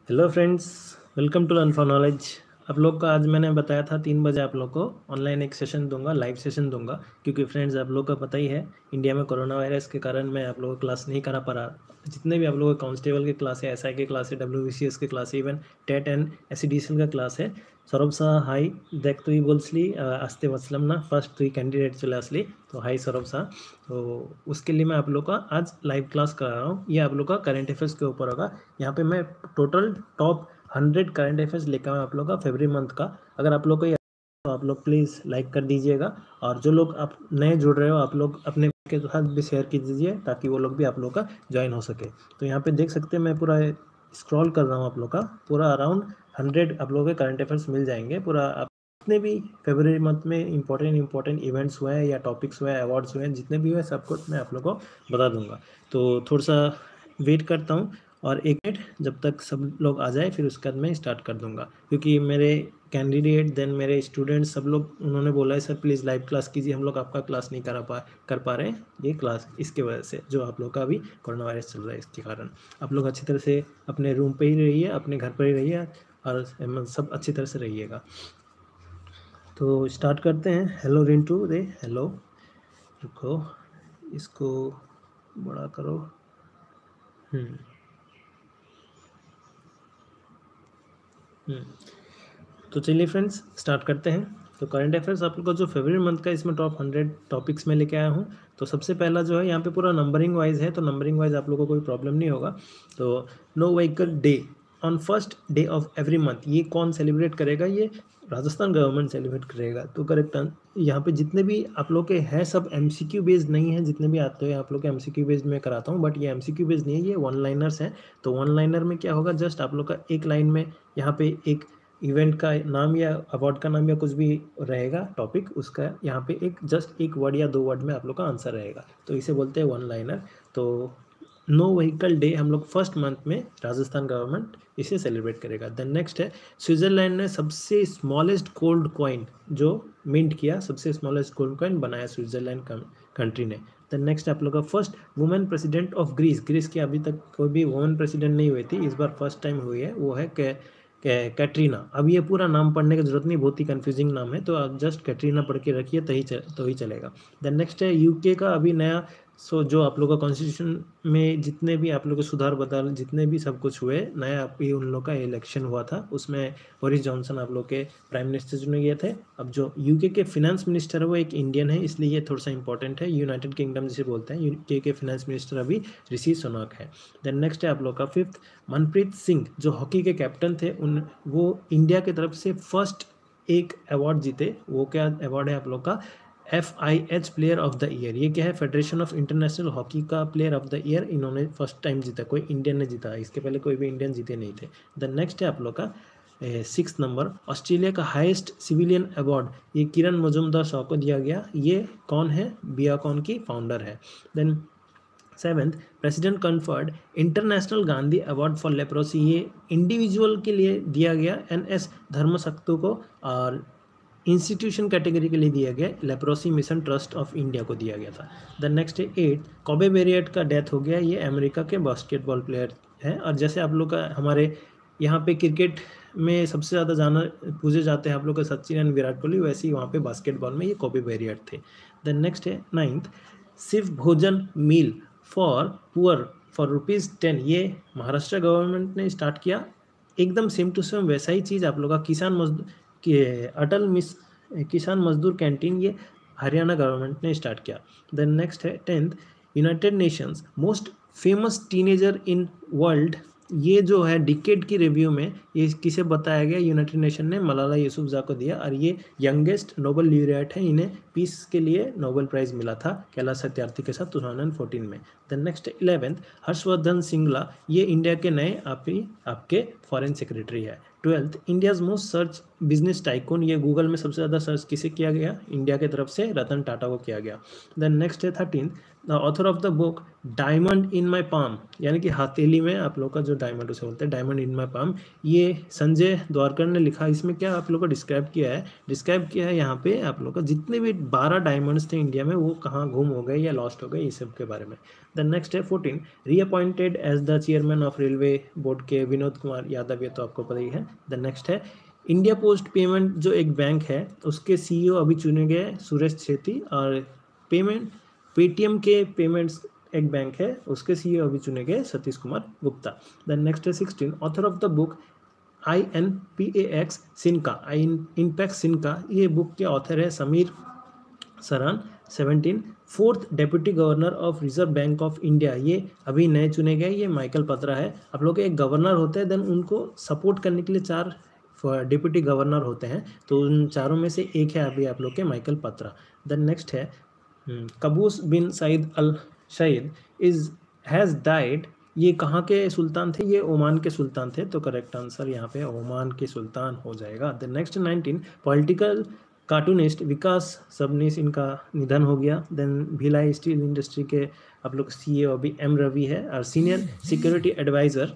Hello friends, welcome to learn for knowledge. आप लोग का आज मैंने बताया था 3 बजे आप लोग को ऑनलाइन एक सेशन दूंगा, लाइव सेशन दूंगा। क्योंकि फ्रेंड्स आप लोग का पता ही है, इंडिया में कोरोना वायरस के कारण मैं आप लोगों को क्लास नहीं करा पा रहा। जितने भी आप लोगों का कांस्टेबल के क्लास है, एसआई के क्लास है, WBCS के क्लास है, इवन टेट एंड SCDCL का क्लास है। सौरभ सा हाई देख तुई बोलसली आस्ते वसलम ना फर्स्ट तुई कैंडिडेट चले असली। तो हाई सौरभ सा। तो उसके लिए मैं आप लोग का आज लाइव क्लास करा रहा हूँ। ये आप लोग का करंट अफेयर्स के ऊपर होगा। यहाँ पे मैं टोटल टॉप 100 करंट अफेयर्स लेकर आया आप लोग का फरवरी मंथ का। अगर आप लोग को ये तो आप लोग प्लीज़ लाइक कर दीजिएगा। और जो लोग आप नए जुड़ रहे हो, आप लोग अपने के साथ भी शेयर की दीजिए ताकि वो लोग भी आप लोग का ज्वाइन हो सके। तो यहाँ पे देख सकते हैं, मैं पूरा स्क्रॉल कर रहा हूँ। आप लोग का पूरा अराउंड 100 आप लोगों के करंट अफेयर्स मिल जाएंगे। पूरा आप जितने भी फरवरी मंथ में इंपॉर्टेंट इवेंट्स हुए हैं या टॉपिक्स हुए हैं, अवार्ड्स हुए हैं, जितने भी हुए सब कुछ मैं आप लोग को बता दूंगा। तो थोड़ा सा वेट करता हूँ और 1 मिनट जब तक सब लोग आ जाए, फिर उसके बाद मैं स्टार्ट कर दूंगा। क्योंकि मेरे कैंडिडेट देन मेरे स्टूडेंट्स सब लोग उन्होंने बोला है, सर प्लीज़ लाइव क्लास कीजिए, हम लोग आपका क्लास नहीं कर पा रहे हैं ये क्लास, इसके वजह से जो आप लोग का अभी कोरोना वायरस चल रहा है इसके कारण। आप लोग अच्छी तरह से अपने रूम पे ही रहिए, अपने घर पर ही रहिए और सब अच्छी तरह से रहिएगा। तो स्टार्ट करते हैं। हेलो रिंटू रे, हेलो। रुको, इसको बड़ा करो। तो चलिए फ्रेंड्स स्टार्ट करते हैं। तो करंट अफेयर्स आप लोग को जो फरवरी मंथ का, इसमें टॉप 100 टॉपिक्स में लेके आया हूँ। तो सबसे पहला जो है यहाँ पे पूरा नंबरिंग वाइज है, तो नंबरिंग वाइज आप लोगों को कोई प्रॉब्लम नहीं होगा। तो no vehicle day on first day of every month, ये कौन सेलिब्रेट करेगा? ये राजस्थान गवर्नमेंट सेलिब्रेट करेगा। तो करेक्ट यहाँ पे जितने भी आप लोग के हैं सब MCQ बेस्ड नहीं है। जितने भी आते हैं आप लोग के MCQ बेस्ड में कराता हूँ, बट ये MCQ बेस्ड नहीं है, ये वन लाइनर्स हैं। तो वन लाइनर में क्या होगा, जस्ट आप लोग का एक लाइन में यहाँ पे एक इवेंट का नाम या अवार्ड का नाम या कुछ भी रहेगा टॉपिक, उसका यहाँ पे एक जस्ट एक वर्ड या 2 वर्ड में आप लोग का आंसर रहेगा। तो इसे बोलते हैं वन लाइनर। तो नो व्हीकल डे हम लोग फर्स्ट मंथ में राजस्थान गवर्नमेंट इसे सेलिब्रेट करेगा। देन नेक्स्ट है, स्विट्जरलैंड ने सबसे स्मॉलेस्ट गोल्ड कॉइन जो मिंट किया, सबसे स्मॉलेस्ट गोल्ड कॉइन बनाया स्विट्जरलैंड कंट्री ने। देन नेक्स्ट आप लोग का first women president of Greece. Greece की अभी तक कोई भी वुमेन प्रेसिडेंट नहीं हुई थी, इस बार फर्स्ट टाइम हुई है, वो है कैटरीना। अब ये पूरा नाम पढ़ने की जरूरत नहीं, बहुत ही कंफ्यूजिंग नाम है, तो आप जस्ट कैटरीना पढ़ के रखिए तो ही चलेगा। देन नेक्स्ट है यूके का अभी नया, जो आप लोग का कॉन्स्टिट्यूशन में जितने भी आप लोग के सुधार बदल जितने भी सब कुछ हुए नया, अभी उन लोग का इलेक्शन हुआ था, उसमें बोरिस जॉनसन आप लोग के प्राइम मिनिस्टर चुने गए थे। अब जो यूके के फिनेंस मिनिस्टर है वो एक इंडियन है, इसलिए ये थोड़ा सा इंपॉर्टेंट है। यूनाइटेड किंगडम जिसे बोलते हैं, यूके के फिनेंस मिनिस्टर अभी ऋषि सुनक है। देन नेक्स्ट है आप लोग का फिफ्थ, मनप्रीत सिंह जो हॉकी के कैप्टन थे, वो इंडिया की तरफ से फर्स्ट एक अवार्ड जीते। वो क्या अवार्ड है आप लोग का? FIH player of the year. ये क्या है? फेडरेशन ऑफ इंटरनेशनल हॉकी का प्लेयर ऑफ द ईयर इन्होंने फर्स्ट टाइम जीता, कोई इंडियन ने जीता, इसके पहले कोई भी इंडियन जीते नहीं थे। देन नेक्स्ट है आप लोग का 6 नंबर, ऑस्ट्रेलिया का हाईएस्ट सिविलियन अवार्ड ये किरण मजूमदार शॉ को दिया गया। ये कौन है? बियाकॉन की फाउंडर है। Then 7th, president conferred international Gandhi award for leprosy. ये इंडिविजुअल के लिए दिया गया NS धर्मशक्तु को, और इंस्टीट्यूशन कैटेगरी के लिए दिया गया leprosy mission trust of India को दिया गया था। द नेक्स्ट है 8, कोबे ब्रायंट का डेथ हो गया। ये अमेरिका के बास्केटबॉल प्लेयर हैं। और जैसे आप लोग का हमारे यहाँ पे क्रिकेट में सबसे ज़्यादा जाना पूजे जाते हैं आप लोग का सचिन एंड विराट कोहली, वैसे ही वहाँ पे बास्केटबॉल में ये कोबे ब्रायंट थे। देन नेक्स्ट है 9th, शिव भोजन मील फॉर पुअर फॉर ₹10। ये महाराष्ट्र गवर्नमेंट ने स्टार्ट किया। एकदम सेम टू सेम वैसा ही चीज़ आप लोग का किसान मजदूर कैंटीन, ये हरियाणा गवर्नमेंट ने स्टार्ट किया। देन नेक्स्ट है 10th, United Nations most famous teenager in world. ये जो है डिकेड की रिव्यू में ये किसे बताया गया? यूनाइटेड नेशन ने मलाला यूसुफजई को दिया, और ये यंगेस्ट नोबेल लॉरेट है। इन्हें पीस के लिए नोबेल प्राइज मिला था कैलाश सत्यार्थी के साथ 2014 में। Then next 11th, Harshvardhan Singla, ये इंडिया के नए आपके फॉरेन सेक्रेटरी है। 12th, India's most search business tycoon, ये गूगल में सबसे ज़्यादा सर्च किसे किया गया? इंडिया की तरफ से रतन टाटा को किया गया। देन नेक्स्ट है 13th, the author of the book diamond in my palm, यानी कि हथेली में आप लोग का जो डायमंड उसे बोलते हैं, डायमंड इन माई पाम, ये संजय द्वारकर ने लिखा। इसमें क्या आप लोग को डिस्क्राइब किया है यहाँ पे आप लोग का जितने भी 12 डायमंड्स थे इंडिया में, वो कहाँ गुम हो गए या लॉस्ट हो गए, इस सब के बारे में। देन नेक्स्ट है 14 reappointed as the chairman of railway board के विनोद कुमार यादव, ये तो आपको पता ही है। देन नेक्स्ट है इंडिया पोस्ट पेमेंट जो एक बैंक है उसके सीईओ अभी चुने गए सुरेश छेत्री, और पेटीएम के पेमेंट्स एक बैंक है उसके सीईओ अभी चुने गए सतीश कुमार गुप्ता। देन नेक्स्ट है 16 author of the book INPAX सिन्का, INPAX सिन्का, ये बुक के ऑथर है Sameer Saran. 17 fourth deputy governor of Reserve Bank of India, ये अभी नए चुने गए, ये माइकल पत्रा है। आप लोग एक गवर्नर होते हैं, देन उनको सपोर्ट करने के लिए 4 डिप्यूटी गवर्नर होते हैं, तो उन चारों में से एक है अभी आप लोग के माइकल पत्रा। देन नेक्स्ट है Qaboos bin Said al Said has died, ये कहाँ के सुल्तान थे? ये ओमान के सुल्तान थे, तो करेक्ट आंसर यहाँ पे ओमान के सुल्तान हो जाएगा। Then next 19 political cartoonist Vikas Sabnis, इनका निधन हो गया। देन भिलाई स्टील इंडस्ट्री के आप लोग CEO अभी M रवि है, और सीनियर सिक्योरिटी एडवाइज़र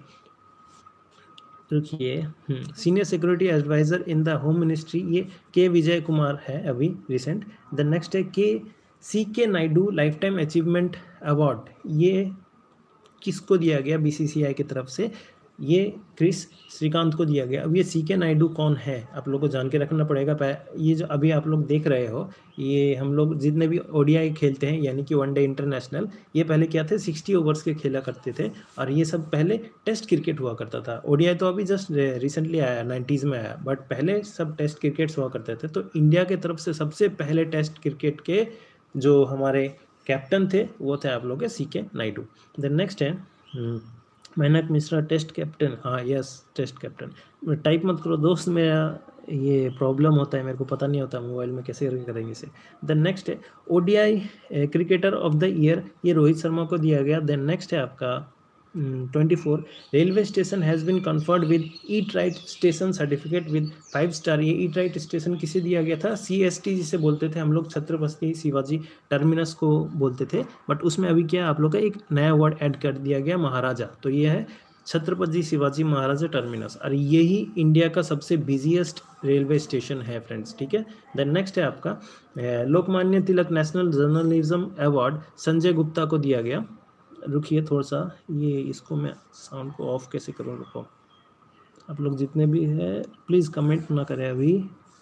रुकिए senior security adviser in the home ministry, ये के विजय कुमार है अभी रिसेंट। देन नेक्स्ट है CK Naidu lifetime achievement award, ये किसको दिया गया BCCI की तरफ से? ये क्रिस श्रीकांत को दिया गया। अब ये CK नायडू कौन है आप लोग को जान के रखना पड़ेगा। ये जो अभी आप लोग देख रहे हो, ये हम लोग जितने भी ODI खेलते हैं यानी कि वनडे इंटरनेशनल, ये पहले क्या थे 60 ओवर्स के खेला करते थे, और ये सब पहले टेस्ट क्रिकेट हुआ करता था। ODI तो अभी जस्ट रिसेंटली आया, 90s में आया, बट पहले सब टेस्ट क्रिकेट्स हुआ करते थे। तो इंडिया की तरफ से सबसे पहले टेस्ट क्रिकेट के जो हमारे कैप्टन थे वो थे आप लोग के CK नायडू। देन नेक्स्ट है मेनक मिश्रा टेस्ट कैप्टन, हाँ यस टेस्ट कैप्टन। टाइप मत करो दोस्त, मेरा ये प्रॉब्लम होता है, मेरे को पता नहीं होता मोबाइल में कैसे करेंगे इसे। देन नेक्स्ट है ODI cricketer of the year, ये रोहित शर्मा को दिया गया। देन नेक्स्ट है आपका 24 railway station has been conferred with eat right station certificate with 5 star, ये ईट राइट स्टेशन किसे दिया गया था? CST जिसे बोलते थे हम लोग, छत्रपति शिवाजी टर्मिनस को बोलते थे, बट उसमें अभी क्या आप लोग का एक नया वर्ड ऐड कर दिया गया महाराजा, तो ये है छत्रपति शिवाजी महाराजा टर्मिनस, और यही इंडिया का सबसे बिजीएस्ट रेलवे स्टेशन है फ्रेंड्स, ठीक है। देन नेक्स्ट है आपका Lokmanya Tilak national journalism award Sanjay Gupta को दिया गया। रुकिए थोड़ा सा, ये इसको मैं साउंड को ऑफ कैसे करूँ, रुको। आप लोग जितने भी हैं प्लीज़ कमेंट ना करें अभी।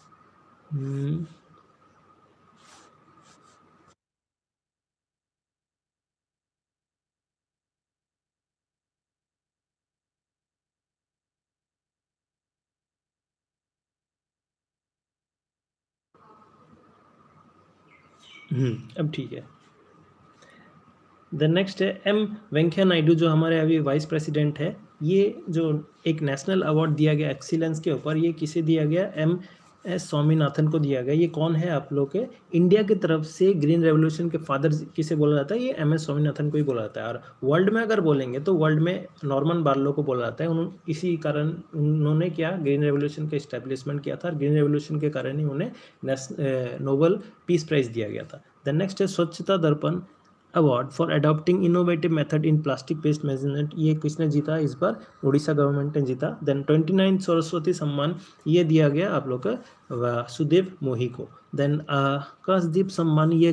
अब ठीक है। देन नेक्स्ट है M वेंकैया नायडू, जो हमारे अभी वाइस प्रेसिडेंट है, ये जो एक नेशनल अवार्ड दिया गया एक्सीलेंस के ऊपर, ये किसे दिया गया? MS स्वामीनाथन को दिया गया। ये कौन है आप लोग के? इंडिया की तरफ से ग्रीन रेवोल्यूशन के फादर किसे बोला जाता है? ये MS स्वामीनाथन को ही बोला जाता है। और वर्ल्ड में अगर बोलेंगे तो वर्ल्ड में नॉर्मन बार्लो को बोला जाता है। इसी कारण उन्होंने क्या ग्रीन रेवोल्यूशन का इस्टेब्लिशमेंट किया था, और ग्रीन रेवोल्यूशन के कारण ही उन्हें नोबेल पीस प्राइज दिया गया था। देन नेक्स्ट है Swachhata Darpan award for adopting innovative method in plastic waste management, ये किसने जीता? इस बार उड़ीसा गवर्नमेंट ने जीता। देन 29 सरस्वती सम्मान, ये दिया गया आप लोग का वासुदेव मोही को। देन आकाशदीप सम्मान, ये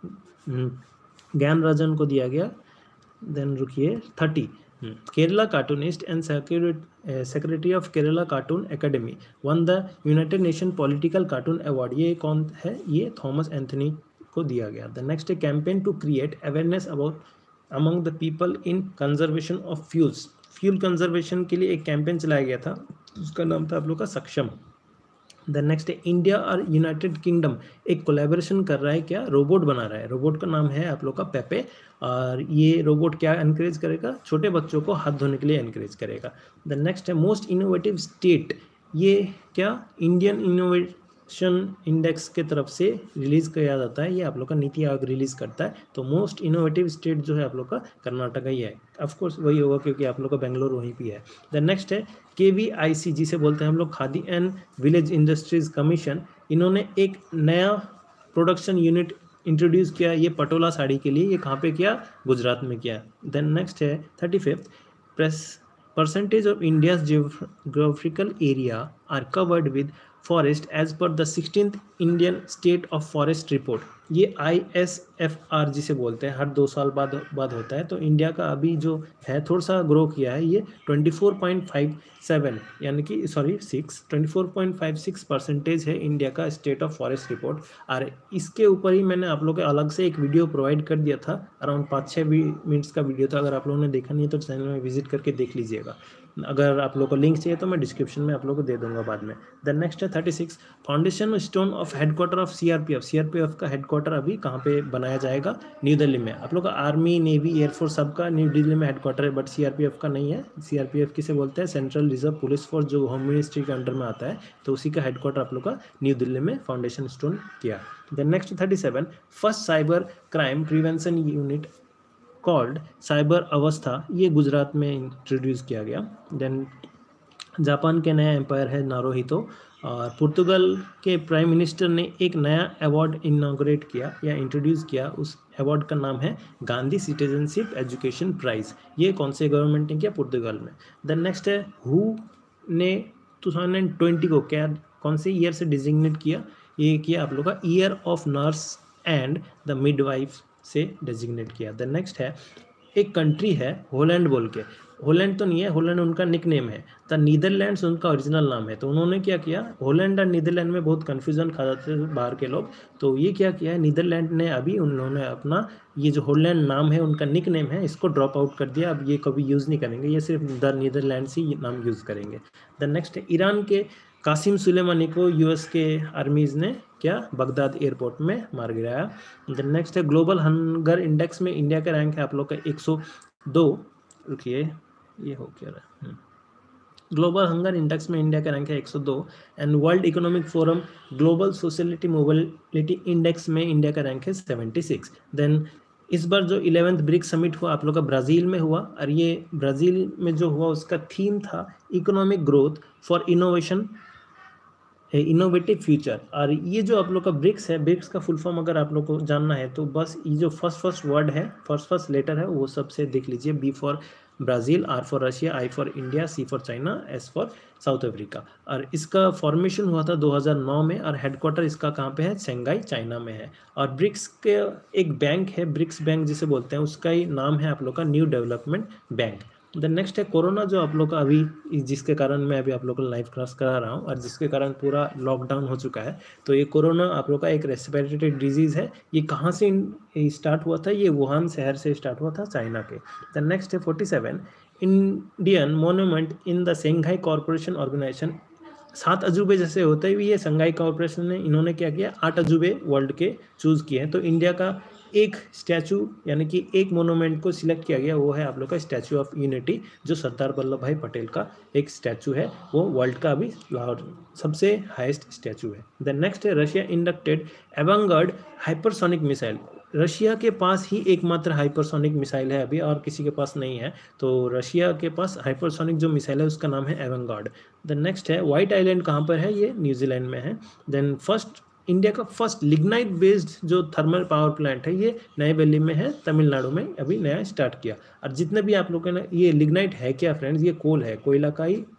ज्ञान राजन को दिया गया। देन रुकिए 30 Kerala cartoonist and secretary of Kerala cartoon academy won the United Nation political cartoon award, ये कौन है? ये थॉमस एंथनी को दिया गया। The next campaign to create awareness about among the people in conservation of fuels, fuel conservation के लिए एक कैंपेन चलाया गया था, उसका नाम था आप लोग का सक्षम। द नेक्स्ट है इंडिया और यूनाइटेड किंगडम एक कोलैबोरेशन कर रहा है, क्या? रोबोट बना रहा है। रोबोट का नाम है आप लोग का पेपे, और ये रोबोट क्या एनकरेज करेगा? छोटे बच्चों को हाथ धोने के लिए एनकरेज करेगा। द नेक्स्ट है मोस्ट इनोवेटिव स्टेट, ये क्या इंडियन इनोवेशन इंडेक्स के तरफ से रिलीज किया जाता है, ये आप लोग का नीति आयोग रिलीज करता है। तो मोस्ट इनोवेटिव स्टेट जो है आप लोग का कर्नाटक ही है, ऑफकोर्स वही होगा क्योंकि आप लोग का बेंगलोर वहीं भी है। द नेक्स्ट है KVIC जिसे बोलते हैं हम लोग Khadi and village industries commission, इन्होंने एक नया प्रोडक्शन यूनिट इंट्रोड्यूस किया, ये पटोला साड़ी के लिए। ये कहाँ पे किया? गुजरात में किया। देन नेक्स्ट है 35 percentage of India's geographical area are covered with forest as per the 16th Indian state of forest report, ये ISFR जिसे बोलते हैं, हर 2 साल बाद होता है। तो इंडिया का अभी जो है थोड़ा सा ग्रो किया है, ये 24.57 यानी कि 24.56% है इंडिया का स्टेट ऑफ फॉरेस्ट रिपोर्ट। और इसके ऊपर ही मैंने आप लोग को अलग से एक वीडियो प्रोवाइड कर दिया था, अराउंड 5-6 मिनट्स का वीडियो था। अगर आप लोगों ने देखा नहीं है तो चैनल में विजिट करके देख लीजिएगा। अगर आप लोग को लिंक चाहिए तो मैं डिस्क्रिप्शन में आप लोग को दे दूंगा बाद में। देन नेक्स्ट है 36, foundation stone of headquarter of CRPF। CRPF का हेडक्वार्टर अभी कहाँ पे बनाया जाएगा? न्यू दिल्ली में। आप लोग का आर्मी, नेवी, एयरफोर्स सबका न्यू दिल्ली में हेडक्वार्टर है, बट CRPF का नहीं है। CRPF किसे बोलते हैं? सेंट्रल रिजर्व पुलिस फोर्स, जो होम मिनिस्ट्री के अंडर में आता है। तो उसी का हेडक्वार्टर आप लोग का न्यू दिल्ली में फाउंडेशन स्टोन किया। Then next 37, first cyber crime prevention unit called cyber अवस्था, ये गुजरात में इंट्रोड्यूस किया गया। देन जापान के नया एम्पायर है नारुहितो, और पुर्तगाल के प्राइम मिनिस्टर ने एक नया अवार्ड इनॉग्रेट किया या इंट्रोड्यूस किया। उस अवार्ड का नाम है गांधी सिटीजनशिप एजुकेशन प्राइज। ये कौन से गवर्नमेंट ने किया? पुर्तगाल में। देन नेक्स्ट है हु ने 2020 को क्या, कौन से ईयर से डिजिग्नेट किया? ये किया आप लोग का year of nurse and the midwife से डेजिग्नेट किया। देन नेक्स्ट है एक कंट्री है हॉलैंड बोल के, हॉलैंड तो नहीं है, हॉलैंड उनका निकनेम है। द नीदरलैंड्स उनका ओरिजिनल नाम है। तो उन्होंने क्या किया, हॉलैंड और नीदरलैंड में बहुत कन्फ्यूजन खा जाते हैं बाहर के लोग, तो ये क्या किया है, नीदरलैंड ने अभी उन्होंने अपना ये जो हॉलैंड नाम है, उनका निकनेम है, इसको ड्रॉप आउट कर दिया। अब ये कभी यूज़ नहीं करेंगे, ये सिर्फ द नीदरलैंड्स ही नाम यूज़ करेंगे। द नेक्स्ट है ईरान के कासिम सुलेमानी को US के आर्मीज़ ने क्या, बगदाद एयरपोर्ट में मार गिराया। देन नेक्स्ट है ग्लोबल हंगर इंडेक्स में इंडिया का रैंक है आप लोग का 102। रुकिए, ये हो क्या रहा है, ग्लोबल हंगर इंडेक्स में इंडिया का रैंक है 102। And world economic forum global sociality mobility index में इंडिया का रैंक है 76। देन इस बार जो 11th ब्रिक्स समिट हुआ आप लोग का ब्राज़ील में हुआ, और ये ब्राज़ील में जो हुआ उसका थीम था economic growth for innovation, innovative future. और ये जो आप लोग का ब्रिक्स है, ब्रिक्स का फुल फॉर्म अगर आप लोग को जानना है तो बस ये जो फर्स्ट वर्ड है, फर्स्ट लेटर है, वो सबसे देख लीजिए। B for Brazil, R for Russia, I for India, C for China, S for South Africa. और इसका फॉर्मेशन हुआ था 2009 में, और हेडक्वार्टर इसका कहाँ पे है? शंघाई, चाइना में है। और ब्रिक्स के एक बैंक है, ब्रिक्स बैंक जिसे बोलते हैं, उसका ही नाम है आप लोग का New Development Bank. Then next है कोरोना, जो आप लोग का अभी, जिसके कारण मैं अभी आप लोग को लाइव क्लास करा रहा हूँ, और जिसके कारण पूरा लॉकडाउन हो चुका है। तो ये कोरोना आप लोग का एक रेस्पिरेटरी डिजीज़ है। ये कहाँ से स्टार्ट हुआ था? ये वुहान शहर से स्टार्ट हुआ था, चाइना के। देन नेक्स्ट है 47, Indian monument in the Shanghai corporation organisation. 7 अजूबे जैसे होते हुए ये शंघाई कॉरपोरेशन ने, इन्होंने क्या किया, 8 अजूबे वर्ल्ड के चूज़ किए हैं। तो इंडिया का एक स्टैचू यानी कि एक मोनूमेंट को सिलेक्ट किया गया, वो है आप लोग का स्टैचू ऑफ यूनिटी, जो सरदार वल्लभ भाई पटेल का एक स्टैचू है, वो वर्ल्ड का अभी सबसे हाईएस्ट स्टैचू है। देन नेक्स्ट है Russia inducted Avangard hypersonic missile. Russia के पास ही एकमात्र हाइपरसोनिक मिसाइल है अभी, और किसी के पास नहीं है। तो रशिया के पास हाइपरसोनिक जो मिसाइल है उसका नाम है एवंगार्ड। देन नेक्स्ट है व्हाइट आइलैंड कहाँ पर है? ये न्यूजीलैंड में है। देन इंडिया का फर्स्ट लिग्नाइट बेस्ड जो थर्मल पावर प्लांट है, ये नई दिल्ली में है, तमिलनाडु में अभी नया स्टार्ट किया। और जितने भी आप लोगों ने, ये लिग्नाइट है क्या फ्रेंड्स? ये कोल है, कोयला का ही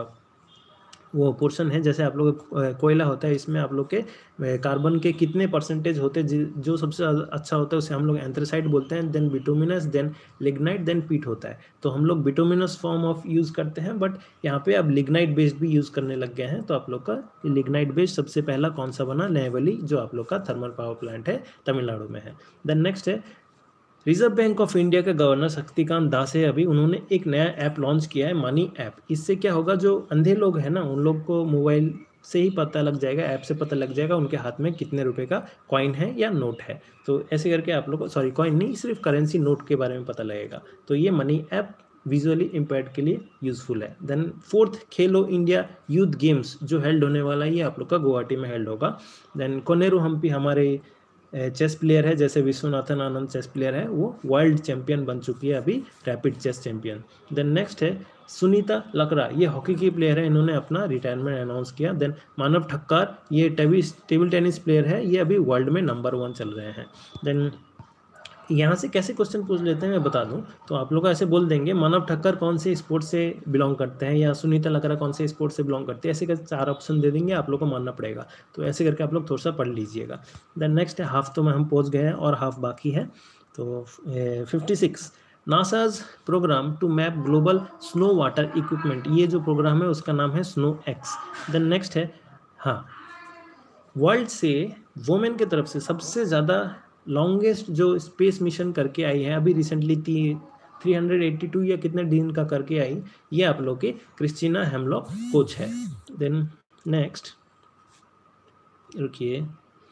वो पोर्शन है। जैसे आप लोग कोयला होता है, इसमें आप लोग के कार्बन के कितने परसेंटेज होते हैं, जो सबसे अच्छा होता है उसे हम लोग एंथ्रेसाइट बोलते हैं। Then bituminous, then lignite, then peat होता है। तो हम लोग बिटुमिनस फॉर्म ऑफ यूज़ करते हैं, बट यहाँ पे अब लिग्नाइट बेस्ड भी यूज़ करने लग गए हैं। तो आप लोग का लिग्नाइट बेस्ड सबसे पहला कौन सा बना? नैवली, जो आप लोग का थर्मल पावर प्लांट है, तमिलनाडु में है। देन नेक्स्ट है रिजर्व बैंक ऑफ इंडिया के गवर्नर शक्तिकांत दास है, अभी उन्होंने एक नया ऐप लॉन्च किया है, मनी ऐप। इससे क्या होगा, जो अंधे लोग हैं ना, उन लोग को मोबाइल से ही पता लग जाएगा, ऐप से पता लग जाएगा उनके हाथ में कितने रुपए का कॉइन है या नोट है। तो ऐसे करके आप लोग को, सॉरी कॉइन नहीं, सिर्फ करेंसी नोट के बारे में पता लगेगा। तो ये मनी ऐप विजुअली इम्पेयर्ड के लिए यूज़फुल है। Then 4th Khelo India youth games जो हेल्ड होने वाला है, ये आप लोग का गुवाहाटी में हेल्ड होगा। देन कोनेरू हम्पी हमारे चेस प्लेयर है, जैसे विश्वनाथन आनंद चेस प्लेयर है, वो वर्ल्ड चैंपियन बन चुकी है अभी, rapid chess champion. Then next है सुनीता लकड़ा, ये हॉकी की प्लेयर है, इन्होंने अपना रिटायरमेंट अनाउंस किया। देन मानव ठक्कर, ये टेबल टेनिस प्लेयर है, ये अभी वर्ल्ड में नंबर 1 चल रहे हैं। देन यहाँ से कैसे क्वेश्चन पूछ लेते हैं मैं बता दूं, तो आप लोग ऐसे बोल देंगे मानव ठक्कर कौन से स्पोर्ट से बिलोंग करते हैं या सुनीता लकड़ा कौन से स्पोर्ट से बिलोंग करते हैं, ऐसे करके 4 ऑप्शन दे देंगे, आप लोग को मानना पड़ेगा। तो ऐसे करके आप लोग थोड़ा सा पढ़ लीजिएगा। देन नेक्स्ट है, हाफ तो में हम पहुँच गए हैं और हाफ बाकी है। तो 56 NASA's programme to map global snow water equipment, ये जो प्रोग्राम है उसका नाम है स्नो एक्स। देन नेक्स्ट है, हाँ, वर्ल्ड से वुमेन की तरफ से सबसे ज़्यादा लॉन्गेस्ट जो स्पेस मिशन करके आई है अभी रिसेंटली 382 या कितने दिन का करके आई, ये आप लोग के क्रिस्टीना हेमलॉक कोच है। देन नेक्स्ट, रुकिए,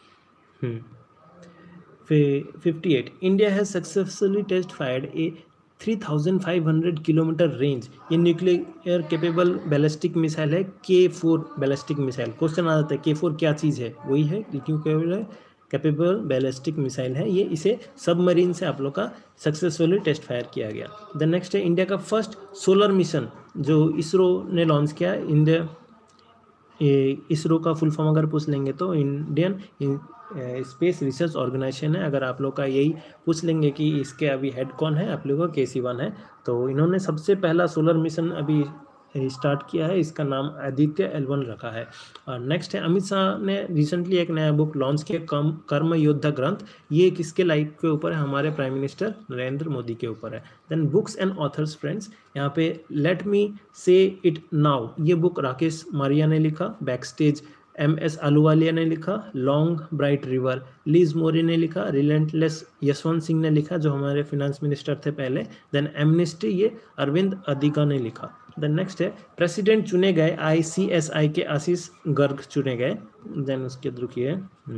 58 India has successfully test fired a 3500 kilometre range, ये न्यूक्लियर केपेबल बैलिस्टिक मिसाइल है, K4 बैलिस्टिक मिसाइल। क्वेश्चन आ जाता है K4 क्या चीज़ है, वही है न्यूक्लियर कैपेबल बैलिस्टिक मिसाइल है ये। इसे सबमरीन से आप लोग का सक्सेसफुली टेस्ट फायर किया गया। द नेक्स्ट है, इंडिया का फर्स्ट सोलर मिशन जो इसरो ने लॉन्च किया। इंडिया, इसरो का फुल फॉर्म अगर पूछ लेंगे तो इंडियन स्पेस रिसर्च ऑर्गेनाइजेशन है। अगर आप लोग का यही पूछ लेंगे कि इसके अभी हेड कौन है, आप लोगों का KC1 है। तो इन्होंने सबसे पहला सोलर मिशन अभी स्टार्ट किया है, इसका नाम आदित्य L1 रखा है। और नेक्स्ट है, अमित शाह ने रिसेंटली एक नया बुक लॉन्च किया, कर्म योद्धा ग्रंथ। ये किसके लाइफ के ऊपर है, हमारे प्राइम मिनिस्टर नरेंद्र मोदी के ऊपर है। Then books and authors friends, यहाँ पे let me say it now, ये बुक राकेश मारिया ने लिखा। बैकस्टेज MS आलूवालिया ने लिखा। Long bright river Liz Moore ने लिखा। रिलेंटलेस यशवंत सिंह ने लिखा जो हमारे फिनेंस मिनिस्टर थे पहले। देन एमनेस्टी, ये अरविंद अधिका ने लिखा। देन नेक्स्ट है, प्रेसिडेंट चुने गए ICSI के आशीष गर्ग चुने गए। देन उसके रुकिए,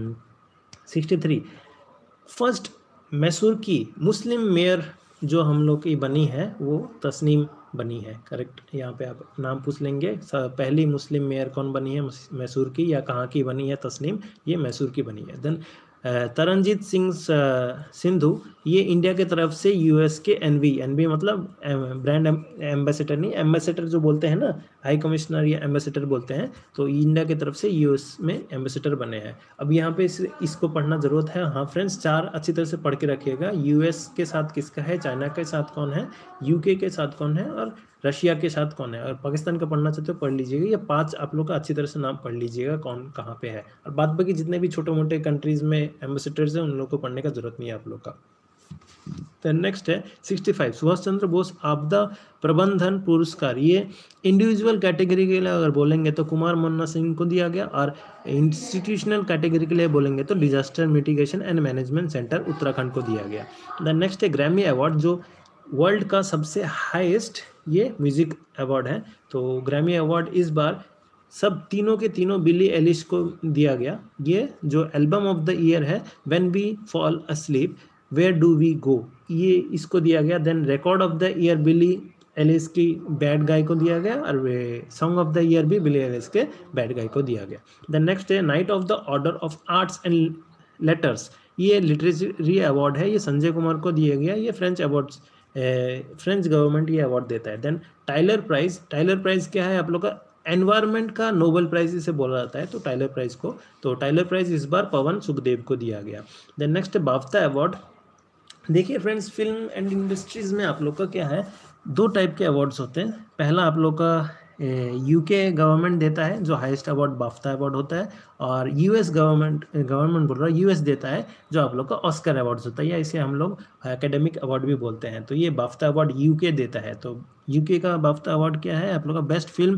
63 फर्स्ट मैसूर की मुस्लिम मेयर जो हम लोग की बनी है वो तस्नीम बनी है, करेक्ट। यहाँ पे आप नाम पूछ लेंगे, पहली मुस्लिम मेयर कौन बनी है मैसूर की या कहाँ की बनी है तस्नीम, ये मैसूर की बनी है। देन तरनजीत सिंह सिंधु, ये इंडिया की तरफ से US के NV मतलब ब्रांड एम्बेसडर नहीं, एम्बेसडर जो बोलते हैं ना, हाई कमिश्नर या एम्बेसडर बोलते हैं, तो इंडिया की तरफ से US में एम्बेसडर बने हैं। अब यहाँ पे इसको पढ़ना ज़रूरत है। हाँ फ्रेंड्स, 4 अच्छी तरह से पढ़ के रखिएगा। US के साथ किसका है, चाइना के साथ कौन है, UK के साथ कौन है और रशिया के साथ कौन है। और पाकिस्तान का पढ़ना चाहते हो पढ़ लीजिएगा। ये 5 आप लोग का अच्छी तरह से नाम पढ़ लीजिएगा कौन कहाँ पे है। और बाद बाकी जितने भी छोटे मोटे कंट्रीज़ में एम्बेसडर्स हैं उन लोग को पढ़ने का जरूरत नहीं है आप लोग का। देन नेक्स्ट है 65 सुभाष चंद्र बोस आपदा प्रबंधन पुरस्कार, ये इंडिविजुअल कैटेगरी के लिए अगर बोलेंगे तो कुमार मन्ना सिंह को दिया गया, और इंस्टीट्यूशनल कैटेगरी के लिए बोलेंगे तो disaster mitigation and management centre Uttarakhand को दिया गया। देन नेक्स्ट है ग्रैमी अवार्ड, जो वर्ल्ड का सबसे हाईएस्ट ये म्यूजिक अवार्ड है। तो ग्रैमी अवार्ड इस बार सब तीनों के तीनों बिली एलिश को दिया गया। ये जो एल्बम ऑफ द ईयर है when we fall asleep where do we go, ये इसको दिया गया। Then record of the year Billie Eilish की बैड गाय को दिया गया, और वे सॉन्ग ऑफ द ईयर भी बिली एलिस के बैड गाय को दिया गया। देन नेक्स्ट है knight of the order of arts and letters, ये लिटरेचरी अवार्ड है, ये संजय कुमार को दिया गया। ये फ्रेंच अवार्ड्स, फ्रेंच गवर्नमेंट ये अवार्ड देता है। Then Tyler prize, Tyler prize क्या है आप लोग का, एनवायरनमेंट का नोबेल प्राइज इसे बोला जाता है। तो टाइलर प्राइज को, तो टाइलर प्राइज इस बार पवन सुखदेव को दिया गया। Then next BAFTA award. देखिए फ्रेंड्स, फिल्म एंड इंडस्ट्रीज में आप लोग का क्या है, 2 टाइप के अवार्ड्स होते हैं। पहला आप लोग का UK गवर्नमेंट देता है जो हाईएस्ट अवार्ड बाफ्ता अवार्ड होता है, और US गवर्नमेंट बोल रहा है US देता है जो आप लोग का ऑस्कर अवार्ड्स होता है, या इसे हम लोग एकेडमिक अवार्ड भी बोलते हैं। तो ये बाफ्ता अवार्ड UK देता है। तो UK का बाफ्ता अवार्ड क्या है आप लोग का, बेस्ट फिल्म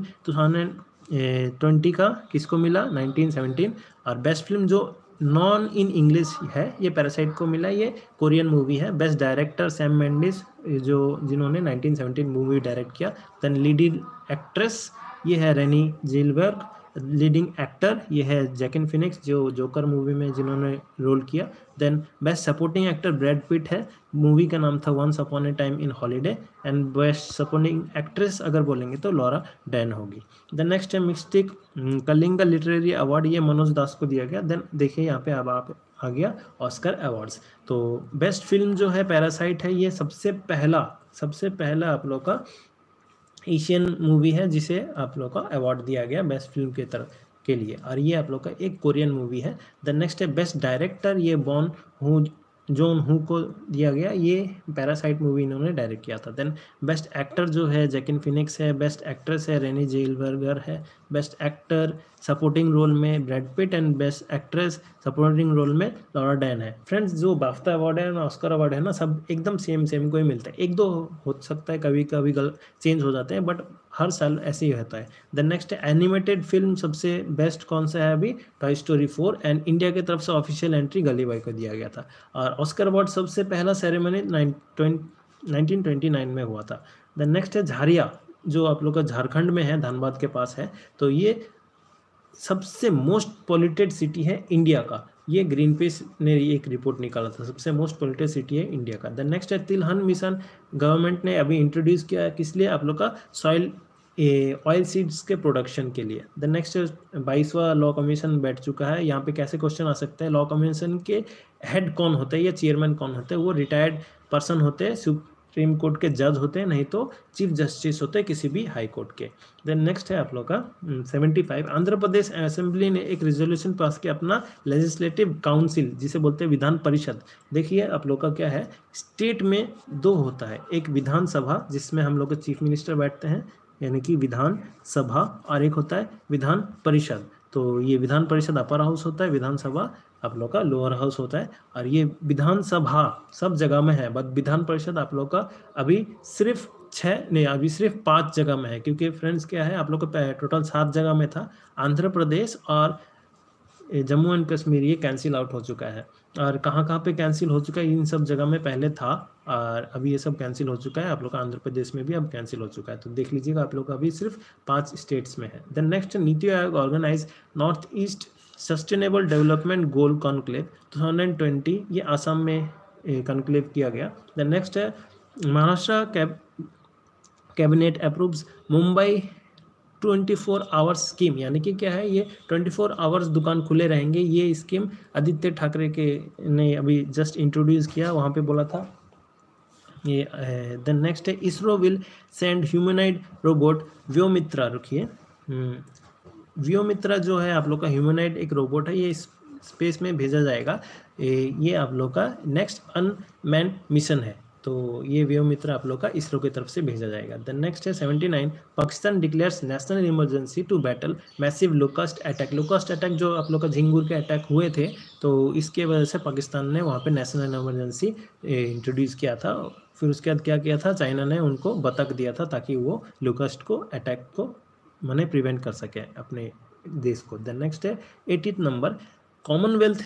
2020 का किसको मिला, 1917। और बेस्ट फिल्म जो नॉन इन इंग्लिश है ये पैरासाइट को मिला, ये कोरियन मूवी है। बेस्ट डायरेक्टर सैम मेंडिस जो जिन्होंने 1917 मूवी डायरेक्ट किया। देन लीडिंग एक्ट्रेस ये है रेनी जिलबर्ग। लीडिंग एक्टर ये है जैकिन फिनिक्स जो जोकर मूवी में जिन्होंने रोल किया। Then best supporting actor Brad Pitt है, मूवी का नाम था once upon a time in holiday. And best supporting actress अगर बोलेंगे तो लॉरा डैन होगी। देन नेक्स्ट है मिस्टिक कलिंगा लिटरेरी अवार्ड, ये मनोज दास को दिया गया। देन देखिए यहाँ पे अब आप आ गया ऑस्कर अवार्ड्स। तो बेस्ट फिल्म जो है पैरासाइट है, ये सबसे पहला आप लोग का एशियन मूवी है जिसे आप लोग का अवार्ड दिया गया बेस्ट फिल्म के तरफ के लिए, और ये आप लोग का एक कोरियन मूवी है। द नेक्स्ट है बेस्ट डायरेक्टर, ये बॉन हू जॉन हू को दिया गया, ये पैरासाइट मूवी इन्होंने डायरेक्ट किया था। देन बेस्ट एक्टर जो है जैकिन फिनिक्स है, बेस्ट एक्ट्रेस है रेनी जेलबर्गर है, बेस्ट एक्टर सपोर्टिंग रोल में Brad Pitt and best actress supporting role में लॉरा डर्न है। फ्रेंड्स, जो बाफ्टा अवार्ड है ना, ऑस्कर अवार्ड है ना, सब एकदम सेम को ही मिलता है। एक दो हो सकता है कभी कभी चेंज हो जाते हैं, बट हर साल ऐसे ही होता है। देन नेक्स्ट एनिमेटेड फिल्म सबसे बेस्ट कौन सा है अभी, टॉय स्टोरी 4, एंड इंडिया की तरफ से ऑफिशियल एंट्री गली बॉय को दिया गया था। और ऑस्कर अवार्ड सबसे पहला सेरेमनी 1929 में हुआ था। देन नेक्स्ट है झारिया, जो आप लोग का झारखंड में है, धनबाद के पास है। तो ये सबसे मोस्ट पॉल्यूटेड सिटी है इंडिया का, ये ग्रीन पीस ने एक रिपोर्ट निकाला था, सबसे मोस्ट पॉल्यूटेड सिटी है इंडिया का। देन नेक्स्ट है तिलहन मिशन, गवर्नमेंट ने अभी इंट्रोड्यूस किया है, किस लिए, आप लोग का सॉइल ऑयल सीड्स के प्रोडक्शन के लिए। देन नेक्स्ट 22वां लॉ कमीशन बैठ चुका है। यहाँ पे कैसे क्वेश्चन आ सकते हैं, लॉ कमीशन के हेड कौन होते हैं या चेयरमैन कौन होते हैं, वो रिटायर्ड पर्सन होते हैं, सुप्रीम कोर्ट के जज होते हैं, नहीं तो चीफ जस्टिस होते हैं किसी भी हाई कोर्ट के। देन नेक्स्ट है आप लोग का 75, आंध्र प्रदेश असेंबली ने एक रेजोल्यूशन पास किया अपना लेजिस्लेटिव काउंसिल, जिसे बोलते हैं विधान परिषद। देखिए आप लोग का क्या है, स्टेट में दो होता है, एक विधानसभा जिसमें हम लोग के चीफ मिनिस्टर बैठते हैं यानी कि विधान सभा, और एक होता है विधान परिषद। तो ये विधान परिषद अपर हाउस होता है, विधानसभा आप लोग का लोअर हाउस होता है। और ये विधानसभा सब जगह में है, बट विधान परिषद आप लोग का अभी सिर्फ 6 नहीं, अभी सिर्फ 5 जगह में है, क्योंकि फ्रेंड्स क्या है, आप लोग का टोटल 7 जगह में था, आंध्र प्रदेश और जम्मू एंड कश्मीर ये कैंसिल आउट हो चुका है। और कहाँ पे कैंसिल हो चुका है, इन सब जगह में पहले था और अभी ये सब कैंसिल हो चुका है। आप लोग का आंध्र प्रदेश में भी अब कैंसिल हो चुका है, तो देख लीजिएगा आप लोग का अभी सिर्फ 5 स्टेट्स में है। Then next NITI Aayog organise north east sustainable development goal conclave 2020, ये आसाम में कॉन्क्लेव किया गया। देन नेक्स्ट है Maharashtra cabinet approves Mumbai 24 hours scheme, यानी कि क्या है, ये 24 आवर्स दुकान खुले रहेंगे, ये स्कीम आदित्य ठाकरे के ने अभी जस्ट इंट्रोड्यूस किया, वहाँ पे बोला था ये। देन नेक्स्ट है ISRO will send humanoid robot Vyommitra, रुकिए, व्योमित्रा जो है आप लोग का ह्यूमनॉइड एक रोबोट है, ये स्पेस में भेजा जाएगा, ये आप लोग का नेक्स्ट अनमैन्ड मिशन है। तो ये व्योमित्रा आप लोग का इसरो की तरफ से भेजा जाएगा। देन नेक्स्ट है 79, Pakistan declares national emergency to battle massive locust attack. Locust attack जो आप लोग का झिंगुर के अटैक हुए थे, तो इसके वजह से पाकिस्तान ने वहाँ पे नेशनल इमरजेंसी इंट्रोड्यूस किया था। फिर उसके बाद क्या किया था, चाइना ने उनको बतख दिया था ताकि वो लोकस्ट को अटैक को माने प्रिवेंट कर सके अपने देश को। देन नेक्स्ट है 80 नंबर, कॉमनवेल्थ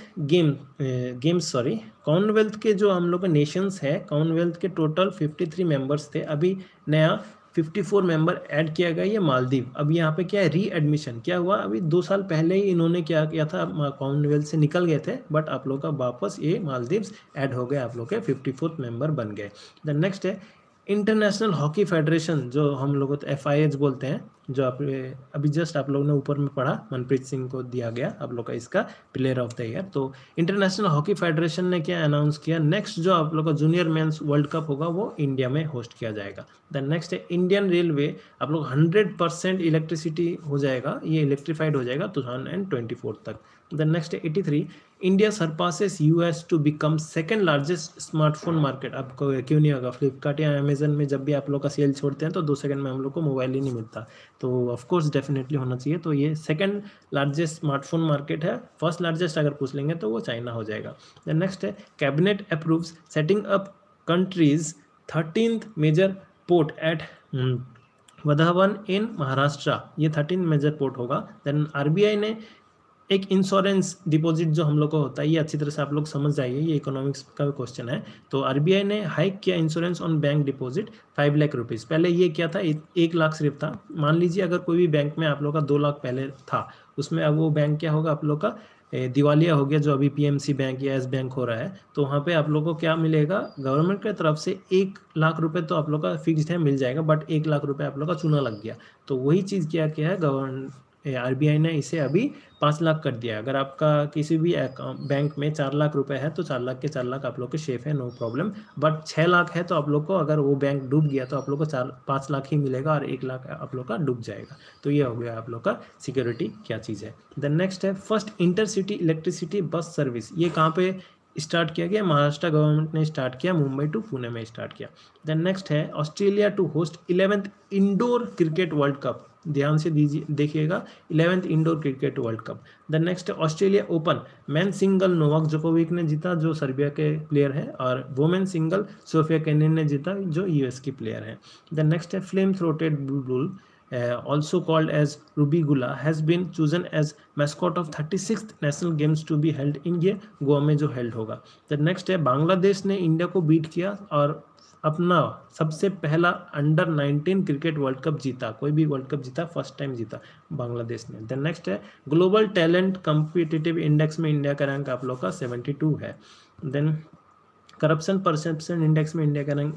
कॉमनवेल्थ के जो हम लोग के नेशंस है, कॉमनवेल्थ के टोटल 53 मेंबर्स थे, अभी नया 54 मेंबर ऐड किया गया, ये मालदीव। अब यहाँ पे क्या है, री एडमिशन क्या हुआ, अभी 2 साल पहले ही इन्होंने क्या किया था, कॉमनवेल्थ से निकल गए थे, बट आप लोग का वापस ये मालदीव्स ऐड हो गए, आप लोग के 54th मेंबर बन गए। देन नेक्स्ट है इंटरनेशनल हॉकी फेडरेशन, जो हम लोग FIH बोलते हैं, जो आप अभी जस्ट आप लोगों ने ऊपर में पढ़ा, मनप्रीत सिंह को दिया गया आप लोग का इसका प्लेयर ऑफ द ईयर। तो इंटरनेशनल हॉकी फेडरेशन ने क्या अनाउंस किया, नेक्स्ट जो आप लोग का जूनियर मेंस वर्ल्ड कप होगा वो इंडिया में होस्ट किया जाएगा। देन नेक्स्ट है इंडियन रेलवे, आप लोग 100% इलेक्ट्रिसिटी हो जाएगा, ये इलेक्ट्रीफाइड हो जाएगा 2024 तक। देन नेक्स्ट है 83, India surpasses US to become second largest smartphone market. आपको क्यों नहीं होगा, फ्लिपकार्ट या अमेजन में जब भी आप लोग का सेल छोड़ते हैं तो 2 सेकंड में हम लोग को मोबाइल ही नहीं मिलता, तो ऑफकोर्स डेफिनेटली होना चाहिए। तो ये सेकंड लार्जेस्ट स्मार्टफोन मार्केट है, फर्स्ट लार्जेस्ट अगर पूछ लेंगे तो वो चाइना हो जाएगा। देन नेक्स्ट है cabinet approves setting up countries 13th major port at Vadhavan in Maharashtra, ये 13 मेजर पोर्ट होगा। देन RBI ने एक इंश्योरेंस डिपॉजिट जो हम लोग को होता है, ये अच्छी तरह से आप लोग समझ जाइए, ये इकोनॉमिक्स का क्वेश्चन है। तो RBI ने हाइक किया insurance on bank deposit 5 lakh rupees, पहले ये क्या था 1 लाख सिर्फ था। मान लीजिए अगर कोई भी बैंक में आप लोग का 2 लाख पहले था, उसमें अब वो बैंक क्या होगा, आप लोग का दिवालिया हो गया, जो अभी PMC बैंक या S बैंक हो रहा है, तो वहाँ पे आप लोग को क्या मिलेगा, गवर्नमेंट की तरफ से 1 लाख रुपए तो आप लोग का फिक्स्ड है, मिल जाएगा, बट 1 लाख रुपए आप लोग का चूना लग गया। तो वही चीज़ क्या है, RBI ने इसे अभी 5 लाख कर दिया। अगर आपका किसी भी बैंक में 4 लाख रुपए है तो 4 लाख के 4 लाख आप लोग के सेफ है, नो प्रॉब्लम। बट 6 लाख है तो आप लोग को, अगर वो बैंक डूब गया तो आप लोग को 5 लाख ही मिलेगा और 1 लाख आप लोग का डूब जाएगा। तो ये हो गया आप लोग का सिक्योरिटी क्या चीज़ है। देन नेक्स्ट है first intercity electricity bus service, ये कहाँ पे स्टार्ट किया गया, महाराष्ट्र गवर्नमेंट ने स्टार्ट किया, मुंबई टू पुणे में स्टार्ट किया। देन नेक्स्ट है Australia to host 11th indoor cricket world cup. ध्यान से दीजिए, देखिएगा 11th indoor cricket world cup. Then next है Australia open man single Novak Djokovic ने जीता जो सर्बिया के प्लेयर है, और वुमेन सिंगल सोफिया केनिन ने जीता जो यूएस की प्लेयर है। देन नेक्स्ट है flame throated bull also called as Rubigula has been chosen as mascot of 36th national games to be held in, ये गोवा में जो हेल्ड होगा। तो नेक्स्ट है बांग्लादेश ने इंडिया को बीट किया और अपना सबसे पहला अंडर 19 क्रिकेट वर्ल्ड कप जीता, कोई भी वर्ल्ड कप जीता फर्स्ट टाइम जीता बांग्लादेश ने। देन नेक्स्ट है ग्लोबल टैलेंट कम्पिटिटिव इंडेक्स में इंडिया का रैंक आप लोग का 72 है। देन करप्शन परसेप्शन इंडेक्स में इंडिया का रैंक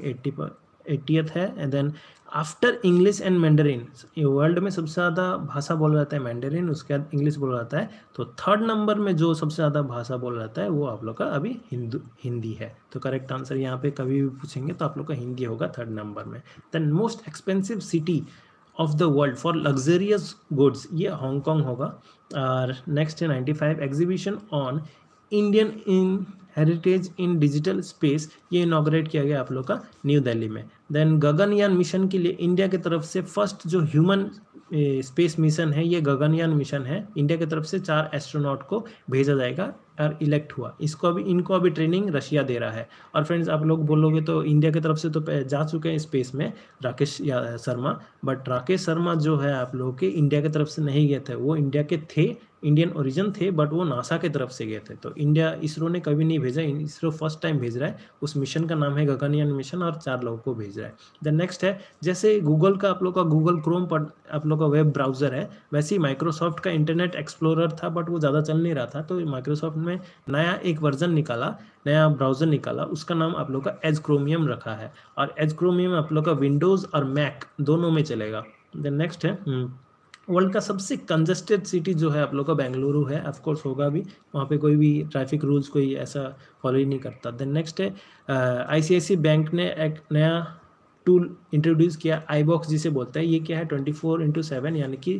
80th है। And then after English and Mandarin, world में सबसे ज़्यादा भाषा बोला जाता है मैंडरिन, उसके बाद इंग्लिश बोला जाता है, तो थर्ड नंबर में जो सबसे ज़्यादा भाषा बोला जाता है वो आप लोग का अभी हिंदी है। तो करेक्ट आंसर यहाँ पे कभी भी पूछेंगे तो आप लोग का हिंदी होगा थर्ड नंबर में। Then most expensive city of the world for luxurious goods, ये हांगकॉन्ग होगा। और नेक्स्ट है 95 exhibition on Indian in heritage in digital space, ये इनॉग्रेट किया गया आप लोग का न्यू दिल्ली में। देन गगनयान मिशन के लिए इंडिया की तरफ से फर्स्ट जो ह्यूमन स्पेस मिशन है ये गगनयान मिशन है। इंडिया की तरफ से 4 एस्ट्रोनॉट को भेजा जाएगा और इलेक्ट हुआ, इनको अभी ट्रेनिंग रशिया दे रहा है। और फ्रेंड्स आप लोग बोलोगे तो इंडिया की तरफ से तो जा चुके हैं स्पेस में राकेश शर्मा, बट राकेश शर्मा जो है आप लोगों के इंडिया की तरफ से नहीं गए थे, वो इंडिया के थे, इंडियन ओरिजिन थे, बट वो नासा की तरफ से गए थे। तो इंडिया इसरो ने कभी नहीं भेजा, इसरो फर्स्ट टाइम भेज रहा है। उस मिशन का नाम है गगनयान मिशन और 4 लोगों को भेज रहा है। देन नेक्स्ट है जैसे गूगल का आप लोग का गूगल क्रोम पर आप लोग का वेब ब्राउजर है, वैसे ही माइक्रोसॉफ्ट का इंटरनेट एक्सप्लोरर था बट वो ज़्यादा चल नहीं रहा था, तो माइक्रोसॉफ्ट में नया एक वर्जन निकाला, नया ब्राउजर निकाला, उसका नाम आप लोग का एज क्रोमियम रखा है। और एज क्रोमियम आप लोग का विंडोज़ और मैक दोनों में चलेगा। देन नेक्स्ट है वर्ल्ड का सबसे कंजस्टेड सिटी जो है आप लोग का बेंगलुरु है, ऑफकोर्स होगा भी, वहाँ पे कोई भी ट्रैफिक रूल्स कोई ऐसा फॉलो ही नहीं करता। देन नेक्स्ट है ICICI बैंक ने एक नया टूल इंट्रोड्यूस किया iBox जिसे बोलता है। ये क्या है 24/7 यानी कि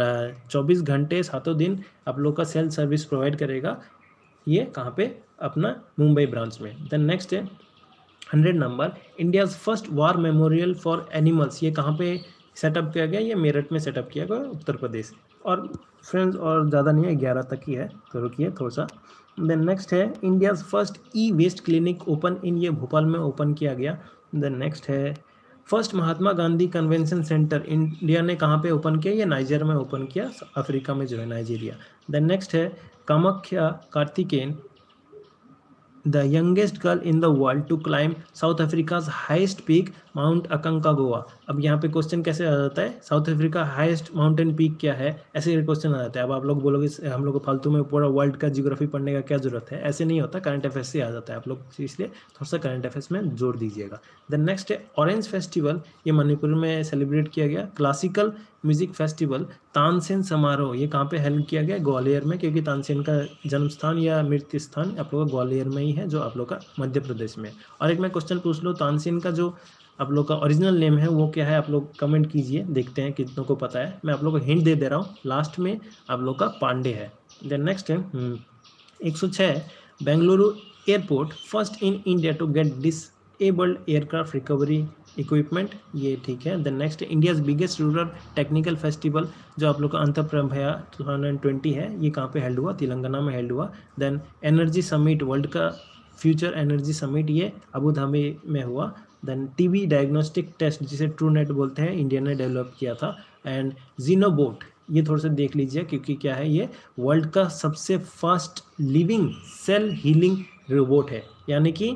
24 घंटे 7 दिन आप लोग का सेल्फ सर्विस प्रोवाइड करेगा। ये कहाँ पे अपना मुंबई ब्रांच में। देन नेक्स्ट है 100 number India's first war memorial for animals, ये कहाँ पे सेटअप किया गया, ये मेरठ में सेटअप किया गया उत्तर प्रदेश। और फ्रेंड्स और ज़्यादा नहीं है 11 तक ही है, तो रुकिए थोड़ा सा। देन नेक्स्ट है India's first e-waste clinic open in, ये भोपाल में ओपन किया गया। देन नेक्स्ट है first Mahatma Gandhi convention centre India ने कहाँ पे ओपन किया, ये नाइजर में ओपन किया, अफ्रीका में जो है नाइजीरिया। देन नेक्स्ट है Kamakhya Karthikeyan the youngest girl in the world to climb south Africa's highest peak mount Aconcagua. अब यहाँ पे क्वेश्चन कैसे आ जाता है, south Africa highest mountain peak क्या है, ऐसे क्वेश्चन आ जाता है। अब आप लोग बोलोगे हम लोग को फालतू में पूरा वर्ल्ड का जियोग्राफी पढ़ने का क्या जरूरत है, ऐसे नहीं होता, करंट अफेयर्स से आ जाता है आप लोग, इसलिए थोड़ा सा करंट अफेयर्स में जोड़ दीजिएगा। देन नेक्स्ट है ऑरेंज फेस्टिवल, ये मणिपुर में सेलिब्रेट किया गया। क्लासिकल म्यूजिक फेस्टिवल तानसेन समारोह, ये कहाँ पे हेल्ड किया गया, ग्वालियर में, क्योंकि तानसेन का जन्म स्थान या मृत्यु स्थान आप लोग का ग्वालियर में ही है, जो आप लोग का मध्य प्रदेश में। और एक मैं क्वेश्चन पूछ लूँ, तानसेन का जो आप लोग का ओरिजिनल नेम है वो क्या है, आप लोग कमेंट कीजिए, देखते हैं कितनों को पता है। मैं आप लोग को हिंट दे रहा हूँ, लास्ट में आप लोग का पांडे है। देन नेक्स्ट है 106 Bengaluru airport first in India to get disabled aircraft recovery equipment, ये ठीक है। Then next India's biggest rural technical festival जो आप लोग का अंतरप्रभया 2020 है, ये कहाँ पे हेल्ड हुआ, तेलंगाना में हेल्ड हुआ। देन एनर्जी समिट, वर्ल्ड का फ्यूचर एनर्जी समिट, ये अबू धाबी में हुआ। देन टीबी डायग्नोस्टिक टेस्ट जिसे ट्रूनेट बोलते हैं, इंडिया ने डेवलप किया था। एंड जीनोबोट, ये थोड़ा सा देख लीजिए क्योंकि क्या है, ये वर्ल्ड का सबसे fast living cell healing robot है, यानी कि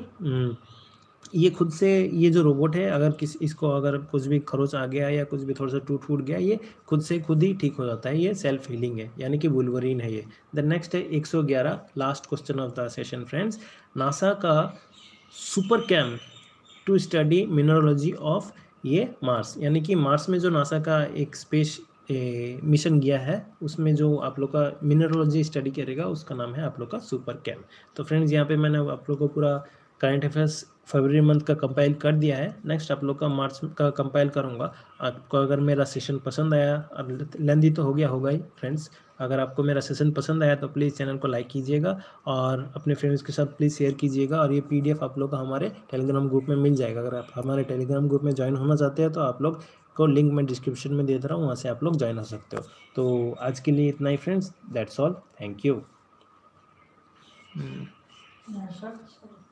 ये खुद से, ये जो रोबोट है अगर इसको अगर कुछ भी खरोच आ गया या कुछ भी थोड़ा सा टूट फूट गया, ये खुद से खुद ही ठीक हो जाता है, ये सेल्फ हीलिंग है, यानी कि वुल्वरीन है ये। देन नेक्स्ट है 111 last question of the session friends, NASA का super cam to study mineralogy of ये मार्स, यानी कि मार्स में जो नासा का एक स्पेस मिशन गया है, उसमें जो आप लोग का मिनरोलॉजी स्टडी करेगा उसका नाम है आप लोग का सुपर कैम। तो फ्रेंड्स यहाँ पे मैंने आप लोग को पूरा करंट अफेयर्स फरवरी मंथ का कंपाइल कर दिया है। नेक्स्ट आप लोग का मार्च का कंपाइल करूँगा। आपको अगर मेरा सेशन पसंद आया, अब लेंदी तो हो गया होगा ही फ्रेंड्स, अगर आपको मेरा सेशन पसंद आया तो प्लीज़ चैनल को लाइक कीजिएगा और अपने फ्रेंड्स के साथ प्लीज़ शेयर कीजिएगा। और ये PDF आप लोग को हमारे टेलीग्राम ग्रुप में मिल जाएगा। अगर आप हमारे टेलीग्राम ग्रुप में ज्वाइन होना चाहते हैं तो आप लोग को लिंक मैं डिस्क्रिप्शन में दे दे रहा हूँ, वहाँ से आप लोग ज्वाइन हो सकते हो। तो आज के लिए इतना ही friends, that's all, thank you.